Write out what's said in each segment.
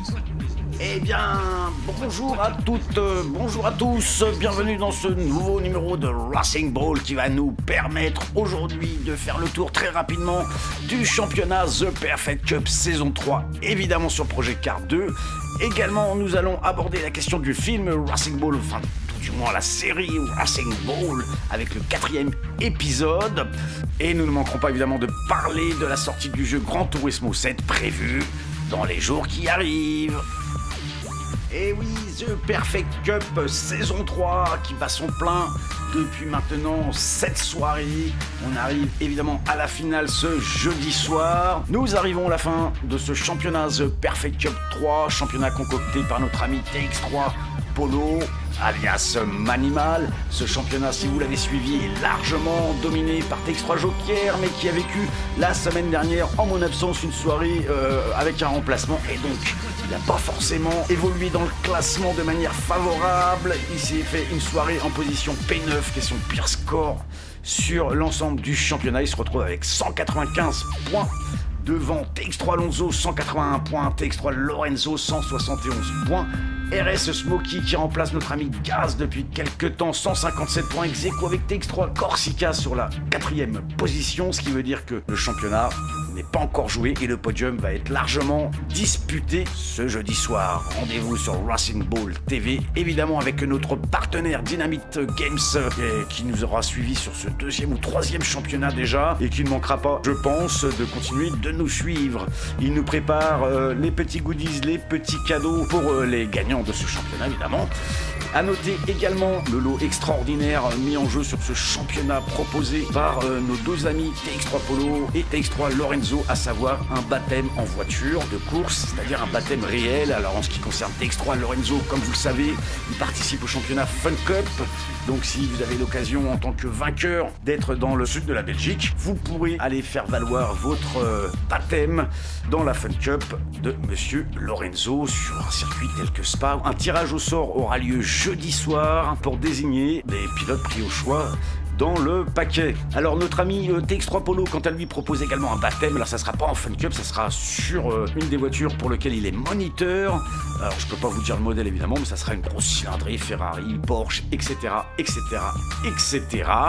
Eh bien, bonjour à toutes, bonjour à tous, bienvenue dans ce nouveau numéro de Racing Ball qui va nous permettre aujourd'hui de faire le tour très rapidement du championnat The Perfect Cup saison 3, évidemment sur Project Cars 2. Également, nous allons aborder la question du film Racing Ball, enfin tout du moins la série Racing Ball avec le 4e épisode. Et nous ne manquerons pas évidemment de parler de la sortie du jeu Gran Turismo 7 prévue dans les jours qui arrivent. Et oui, The Perfect Cup saison 3 qui bat son plein depuis maintenant 7 soirées. On arrive évidemment à la finale ce jeudi soir. Nous arrivons à la fin de ce championnat The Perfect Cup 3, championnat concocté par notre ami TX3 Polo, alias Manimal. Ce championnat, si vous l'avez suivi, est largement dominé par TX3 Joker, mais qui a vécu la semaine dernière, en mon absence, une soirée avec un remplacement. Et donc, il n'a pas forcément évolué dans le classement de manière favorable. Il s'est fait une soirée en position P9, qui est son pire score sur l'ensemble du championnat. Il se retrouve avec 195 points. Devant TX3 Alonso, 181 points. TX3 Lorenzo, 171 points. RS Smokey qui remplace notre ami Gaz depuis quelques temps, 157 points, ex-aequo avec TX3 Corsica sur la 4e position, ce qui veut dire que le championnat n'est pas encore joué et le podium va être largement disputé ce jeudi soir. Rendez-vous sur Racing Ball TV, évidemment avec notre partenaire Dynamite Games qui nous aura suivi sur ce 2e ou 3e championnat déjà et qui ne manquera pas, je pense, de continuer de nous suivre. Il nous prépare les petits goodies, les petits cadeaux pour les gagnants de ce championnat évidemment. A noter également le lot extraordinaire mis en jeu sur ce championnat proposé par nos deux amis TX3 Polo et TX3 Lorenzo, à savoir un baptême en voiture de course, c'est-à-dire un baptême réel. Alors en ce qui concerne TX3 Lorenzo, comme vous le savez, il participe au championnat Fun Cup. Donc si vous avez l'occasion en tant que vainqueur d'être dans le sud de la Belgique, vous pourrez aller faire valoir votre baptême dans la Fun Cup de Monsieur Lorenzo sur un circuit tel que Spa. Un tirage au sort aura lieu jeudi soir pour désigner les pilotes pris au choix dans le paquet. Alors notre ami TX3 Polo, quant à lui, propose également un baptême. Alors ça sera pas en Fun Cup, ça sera sur une des voitures pour lequel il est moniteur. Alors je peux pas vous dire le modèle évidemment, mais ça sera une grosse cylindrée, Ferrari, Porsche, etc., etc., etc.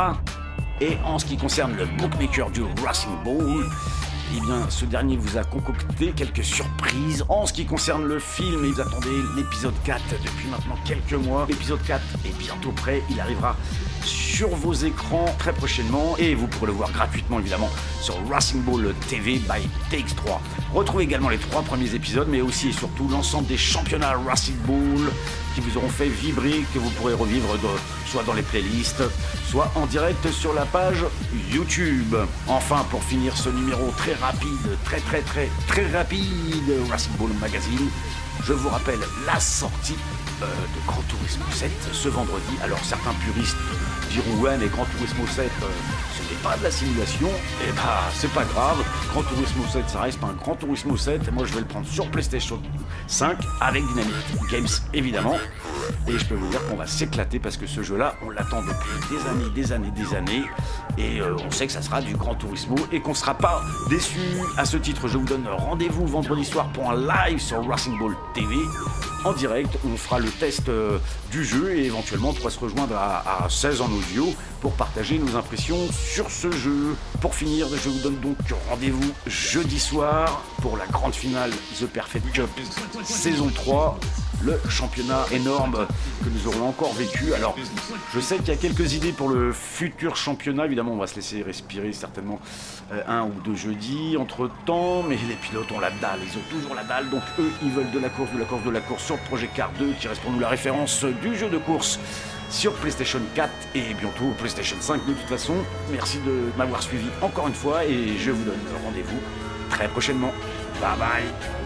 Et en ce qui concerne le bookmaker du Racing Ball, eh bien, ce dernier vous a concocté quelques surprises. En ce qui concerne le film, et vous attendez l'épisode 4 depuis maintenant quelques mois. L'épisode 4 est bientôt prêt, il arrivera sur vos écrans très prochainement et vous pourrez le voir gratuitement évidemment sur Racing Ball TV by TX3. Retrouvez également les 3 premiers épisodes, mais aussi et surtout l'ensemble des championnats Racing Ball qui vous auront fait vibrer, que vous pourrez revivre soit dans les playlists, soit en direct sur la page YouTube. Enfin, pour finir ce numéro très rapide, très rapide Racing Ball Magazine, je vous rappelle la sortie de Gran Turismo 7 ce vendredi. Alors certains puristes diront ouais, mais Gran Turismo 7 ce n'est pas de la simulation. Et bah c'est pas grave, Gran Turismo 7 ça reste un Gran Turismo 7 et moi je vais le prendre sur PlayStation 5 avec Dynamite Games évidemment. Et je peux vous dire qu'on va s'éclater parce que ce jeu là on l'attend depuis des années et on sait que ça sera du Gran Turismo et qu'on sera pas déçu. À ce titre, je vous donne rendez-vous vendredi soir pour un live sur Racing Ball TV en direct. On fera le test du jeu et éventuellement on pourra se rejoindre à 16 en audio pour partager nos impressions sur ce jeu. Pour finir, je vous donne donc rendez-vous jeudi soir pour la grande finale The Perfect Cup saison 3, le championnat énorme que nous aurons encore vécu. Alors je sais qu'il y a quelques idées pour le futur championnat, évidemment on va se laisser respirer certainement un ou deux jeudis entre temps, mais les pilotes ont la dalle, ils ont toujours la dalle, donc eux ils veulent de la course sur Project Cars 2 qui reste pour nous la référence du jeu de course sur PlayStation 4 et bientôt PlayStation 5 de toute façon. Merci de m'avoir suivi encore une fois et je vous donne rendez-vous très prochainement. Bye bye.